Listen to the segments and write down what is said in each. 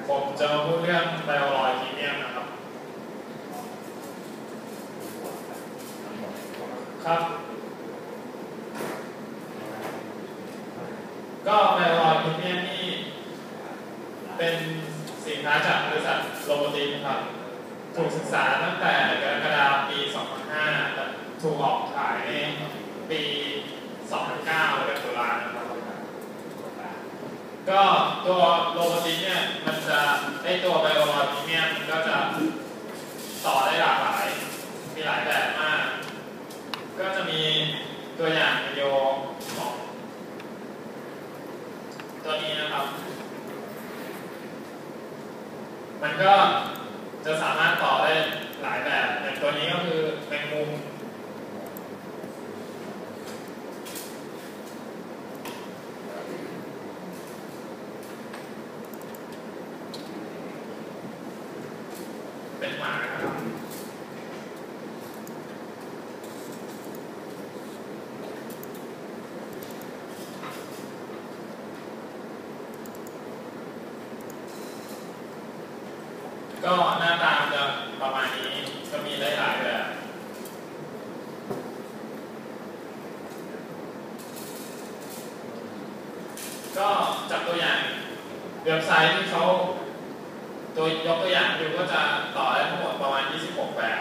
ผมจะมาพูดเรื่องไบโอลอยพรีเมียมนะครับครับก็ไบโอลอยพรีเมียมนี่เป็นสินค้าจากบริษัทโรโบติกครับถูกศึกษาตั้งแต่กรกฎาคมปี 2005 แต่ถูกออกขายในปี 2009 เดือนตุลานะครับก็ตัวโรโบติกเนี่ยมันจะตัวไบโอลอยพรีเมียมมันก็จะต่อได้หลากหลายมีหลายแบบมากก็จะมีตัวอย่างวิดีโอของตัวนี้นะครับมันก็จะสามารถต่อได้หลายแบบอย่างตัวนี้ก็คือแมงมุมเป็นหมานะครับก็หน้าตาจะประมาณนี้ก็มีหลายแบบก็จากตัวอย่างเว็บไซต์ที่เขายกตัวอย่างดูก็จะต่อได้ทั้งหมดประมาณ26แบบ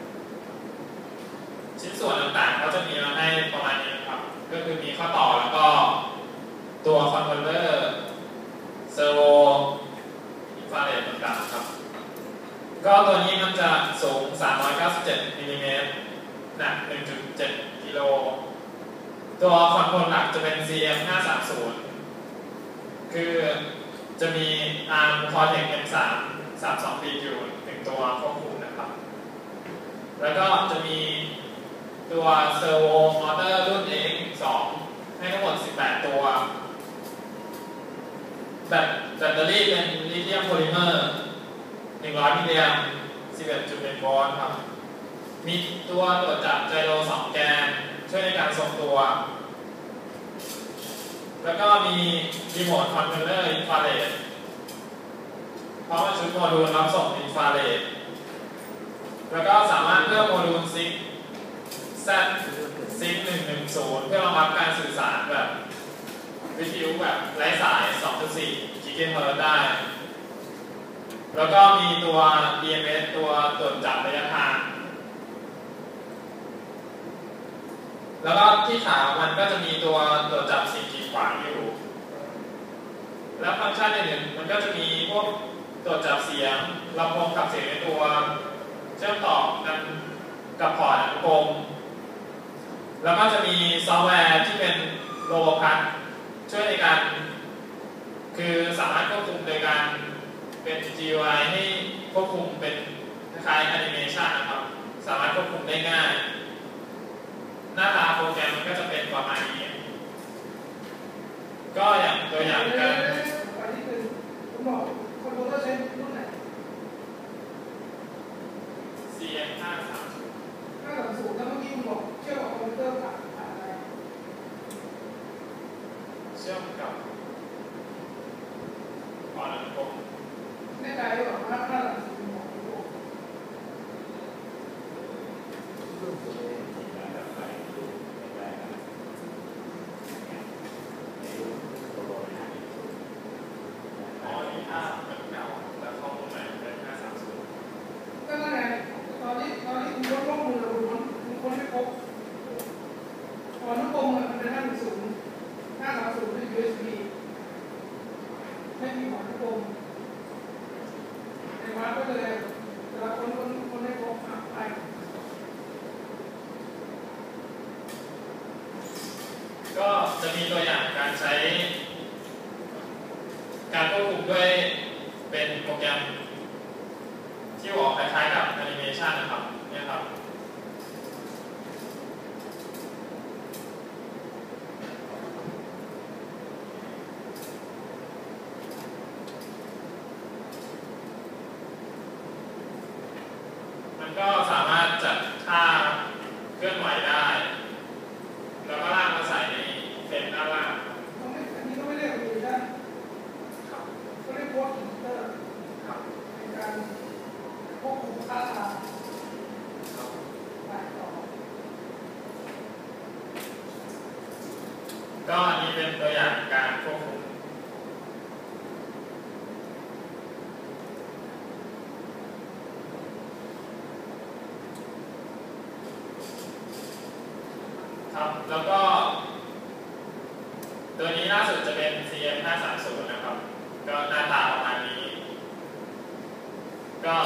ชิ้นส่วนต่างๆเขาจะมีมาให้ประมาณนี้ครับก็คือมีข้อต่อแล้วก็ตัวคอนโทรลเลอร์เซอร์โวอินฟราเรดต่างๆครับก็ตัวนี้มันจะสูง397มิลลิเมตรหนัก 1.7 กิโลตัวคอนโทรลหลักจะเป็น CM530 คือจะมี ARM Cortex M3 32 บิตอยู่1ตัวควบคุมนะครับแล้วก็จะมีตัวเซอร์โวมอเตอร์รุ่น AX2 ให้ทั้งหมด18ตัวแบตเตอรี่เป็นลิเธียมโพลิเมอร์100 มิลลิแอมป์ 11.1 โวลต์ครับมีตัวตรวจจับไจโร2 แกนช่วยในการทรงตัวแล้วก็มีรีโมทคอนโทรลเลอร์อินฟราเรดพร้อมกับชุดโมดูลรับส่งอินฟราเรดแล้วก็สามารถเลือกโมดูลซิงค์ Z-Sync 110 เพื่อรองรับการสื่อสารแบบวิทยุแบบไร้สาย 2.4 กิกะเฮิรตซ์ได้แล้วก็มีตัว EMS ตัวตรวจจับระยะทางแล้วก็ที่ขามันก็จะมีตัวตรวจจับสิ่งกีดขวางอยู่แล้วฟังก์ชันอื่นๆมันก็จะมีพวกตรวจจับเสียงลำโพงขับเสียงในตัวเชื่อมต่อกันกับพอร์ตอนุกรมแล้วก็จะมีซอฟต์แวร์ที่เป็นโลโบพัทช่วยในการคือสามารถควบคุมโดยการเป็น GUI ให้ควบคุมเป็นคล้ายๆแอนิเมชันนะครับสามารถควบคุมได้ง่ายหน้าตาโปรแกรมมันก็จะเป็นประมาณนี้ก็อย่างตัวอย่างกันผมบอกคอนโทรลเลอร์ใช้รุ่นไหน CM530 แล้วเมื่อกี้ผมบอกเชื่อมกับคอมพิวเตอร์ผ่านอะไรเชื่อมกับพอร์ตอนุกรมแน่ใจหรือเปล่าว่าถ้าหลังสูงบอกก็จะมีตัวอย่างการใช้การควบคุมด้วยเป็นโปรแกรมที่ออกคล้ายๆกับแอนิเมชันนะครับเนี่ยครับมันก็สามารถจัดท่าเคลื่อนไหวได้แล้วก็ลากมาใส่ในเฟรมด้านล่างอันนี้ก็ไม่เรียกว่าดีนะเขาเรียกว่าคอมพิวเตอร์ค่าก็อันนี้เป็นตัวอย่างการควบคุมครับแล้วก็ตัวนี้ล่าสุดจะเป็น CM530 นะครับ ก็หน้าตาประมาณนี้ ก็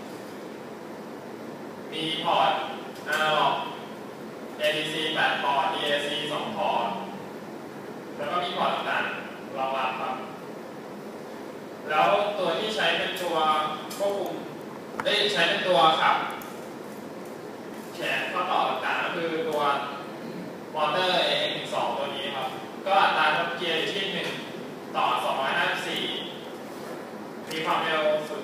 มีพอร์ต Analog ADC 8 พอร์ต DAC 2 พอร์ต แล้วก็มีพอร์ตต่างๆรองรับครับ แล้วตัวที่ใช้เป็นตัวควบคุมได้ใช้เป็นตัวขับแขนข้อต่อต่างๆก็คือตัวมอเตอร์ AX12 ตัวนี้ครับ ก็อัตราทดเกียร์อยู่ที่1 ต่อ 254 มีความเร็ว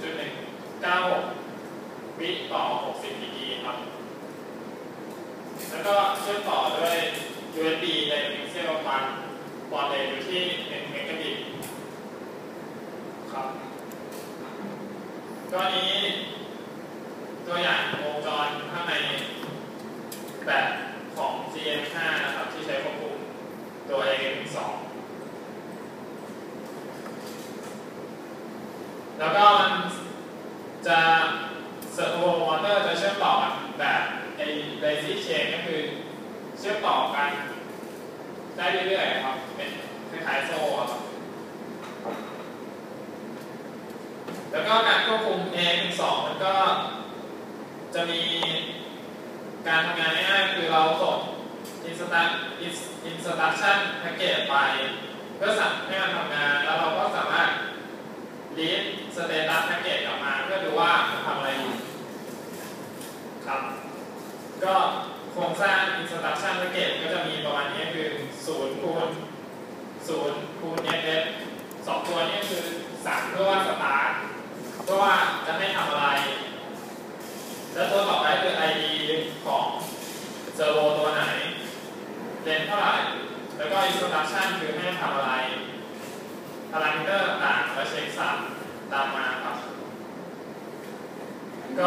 0.196 วิต่อ 60 ดีกรีครับ แล้วก็เชื่อมต่อด้วย USB ในพิกเซลมันบอร์ดเรทอยู่ที่1 เมกะบิตครับก็นี้ตัวอย่างวงจรข้างในแบบของ CM5 นะครับที่ใช้ควบคุมตัว AX2 แล้วก็มันจะเซอร์โวมอเตอร์จะเชื่อมต่อกันแบบDaisy Chain ก็คือเชื่อมต่อกันได้เรื่อยๆครับเป็นคล้ายๆโซ่ครับแล้วก็การควบคุม AX2 มันก็จะมีการทำงานง่ายๆคือเราส่ง instruction package ไปเพื่อสั่งให้มันทำงานแล้วเราก็สามารถ read status package กลับมาเพื่อดูว่ามันทำอะไรอยู่ครับก็โครงสร้าง instruction package ก็จะมีประมาณนี้คือ0 คูณ 0 คูณ ff 2 ตัวนี้คือสั่งเพื่อว่า start เพื่อว่าจะให้ทำอะไรแล้วตัวต่อไปคือ ID ของเซอร์โวตัวไหนเลนเท่าไหร่แล้วก็ instruction คือให้ทำอะไรพารามิเตอร์ต่างๆแล้วเช็คซ้ำตามมาครับก็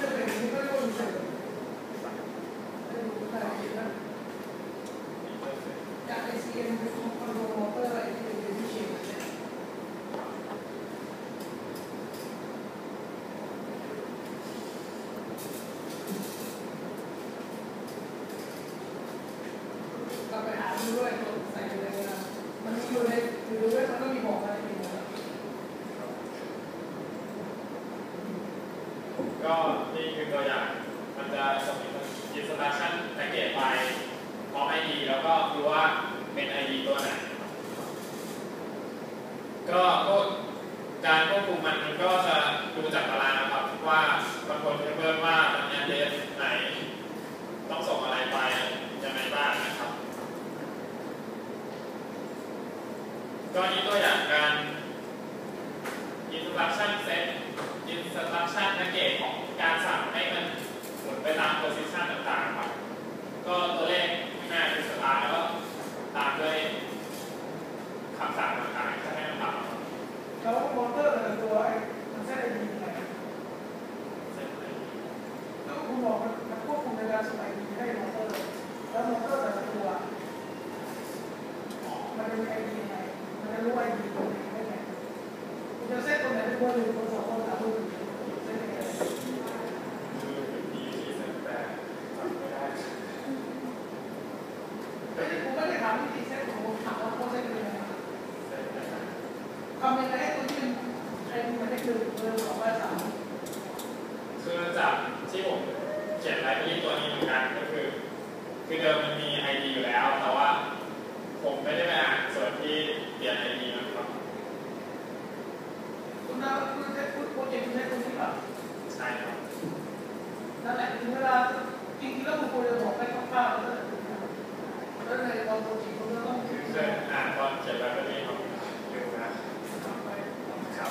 จาก ACM เป็นคอนโทรลมอเตอร์อะไรที่เป็น Daisy Chain ก็ไปหาดูด้วยใส่ไปเลยนะมันอยู่ในด้วยมันก็มีบอกอะไรอยู่นะก็นี่คือตัวอย่างมันจะส่ง instruction package ไปพร้อม ID แล้วก็ดูว่าเป็น ID ตัวไหนก็การควบคุมมันก็จะดูจากตารางครับว่าบางคนเพิ่มว่ามันเนี่ยเดทไหนต้องส่งอะไรไปยังไงบ้างนะครับก็นี้ตัวอย่างการ instruction set instruction package ของการสั่งให้มันหมุนไปตาม position ต่างๆครับก็ตัวเลขข้างหน้าคือ start แล้วก็ตามด้วยคำสั่งต่างๆที่ให้มันทำแล้วมอเตอร์แต่ตัวมันเซตไอดีอะไรแล้วคุณบอกมันควบคุมในการส่งไอดีให้มอเตอร์แล้วมอเตอร์แต่ละตัวมันเป็นไอดีอะไรมันจะรู้ไอดีตัวไหนได้ไงคุณจะเซตตัวไหนเป็นตัวหนึ่งตัวสองตัวสามตัวสี่เซตยังไงผมก็ได้ถามวิธีเซตของผมถามว่าเขาเซตยังไงทำยังไงให้ตัวที่มันได้คือเบอร์2 3 คือจากที่ผมเขียนไลบรารีตัวนี้เหมือนกันก็คือเดิมมันมี ID อยู่แล้วแต่ว่าผมไม่ได้ไปอ่านส่วนที่เปลี่ยน ID นะครับคุณน่าคุณใช้โปรเจกต์คุณใช้ตัวนี้ป่ะใช่ครับนั่นแหละถึงเวลาจริงๆแล้วคุณควรจะบอกให้คร่าวๆแล้วในตอนโปรเจกต์คุณก็ต้องเคยอ่านตอนเขียนไลบรารีครับดูนะครับ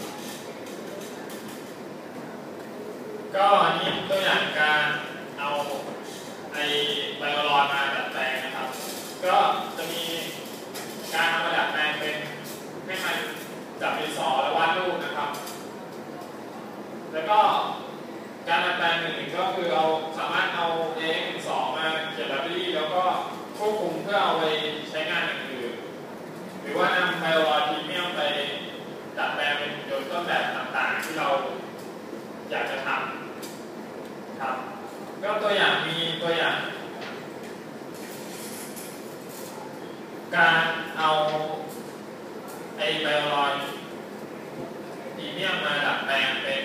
ก็อันนี้ตัวอย่างการเอาไอไบโอลอนมาดัดแปลงนะครับก็จะมีการเอามาดัดแปลงเป็นให้มันจับดินสอแล้ววาดรูปนะครับแล้วก็การดัดแปลงหนึ่งก็คือเอาสามารถเอา AX12 มาเขียนไลบรารีแล้วก็ควบคุมเพื่อเอาไปใช้งานอย่างอื่นหรือว่านำไฟล์ลอยพรีเมียมไปดัดแปลงเป็นยนต์ต้นแบบต่างๆที่เราอยากจะทำครับก็ตัวอย่างมีตัวอย่างการเอาไฟล์ลอยพรีเมียมมาดัดแปลงเป็น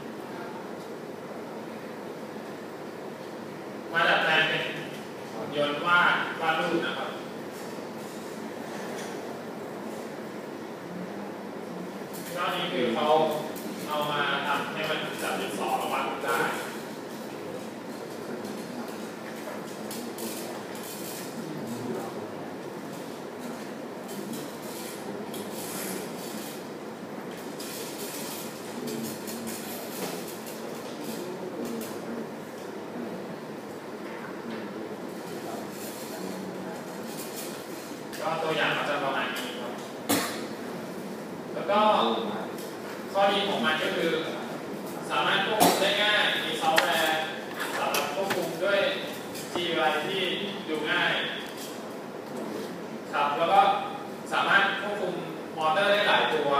ยนต์วาดรูปนะครับนอกนี้คือเขาเอามาทำให้มันจับดินสอแล้ววาดรูปได้ก็ตัวอย่างก็จะประมาณนี้ครับแล้วก็ข้อดีของมันก็คือสามารถควบคุมได้ง่ายมีซอฟต์แวร์สำหรับควบคุมด้วย GUI ที่ดูง่ายครับแล้วก็สามารถควบคุมมอเตอร์ได้หลายตัว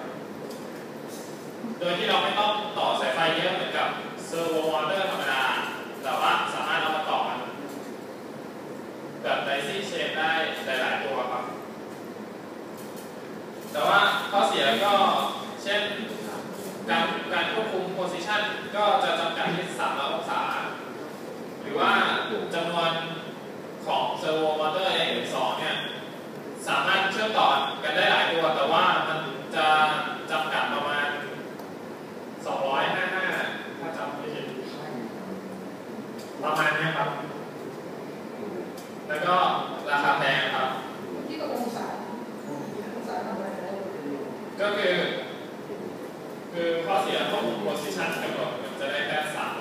โดยที่เราไม่ต้องต่อสายไฟเยอะเหมือนกับเซอร์โวมอเตอร์ธรรมดาแต่ว่าสามารถเอามาต่อกันแบบไดซี่เชฟได้หลายๆตัวครับแต่ว่าข้อเสียก็เช่นการควบคุมโพซิชันก็จะจำกัดที่300 องศาหรือว่าจำนวนของเซอร์โวมอเตอร์ AX12 เนี่ยสามารถเชื่อมต่อกันได้หลายตัวแต่ว่ามันจะจำกัดประมาณ255ถ้าจำไม่ผิดประมาณนี้ครับแล้วก็ราคาแพงครับที่กับองศาทำอะไรก็คือข้อเสียของ position กำหนดมันจะได้แค่3